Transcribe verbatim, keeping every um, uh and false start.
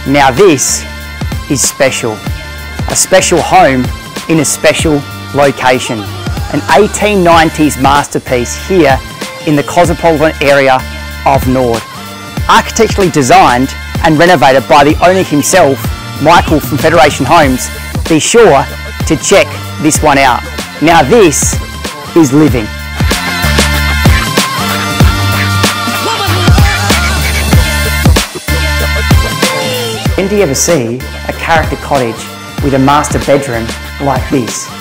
Now this is special. A special home in a special location. An eighteen nineties masterpiece here in the cosmopolitan area of Norwood. Architecturally designed and renovated by the owner himself, Michael from Federation Homes. Be sure to check this one out. Now this is living. When do you ever see a character cottage with a master bedroom like this?